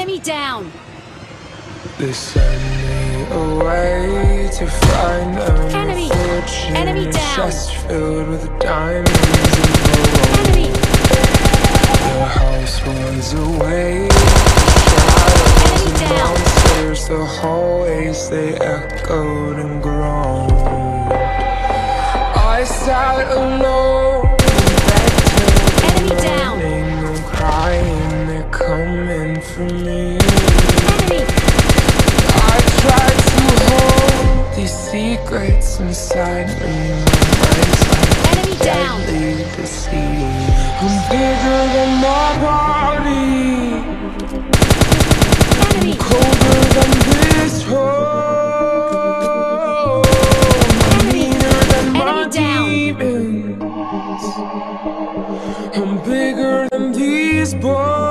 Enemy down! They send me away to find a Enemy! fortune Enemy in a down! chest filled with diamonds and gold. Enemy! The house was away, shadows Enemy and down! monsters. The hallways, they echoed and groaned. I sat alone in bed till Enemy the down! morning. I'm crying, they're coming for me. Enemy! I tried to hold these secrets inside me. My mind's like Enemy a down! deadly disease. I'm bigger than my body, Enemy! colder than this hole. I'm Enemy! meaner than my Enemy down! demons. I'm bigger than these bones.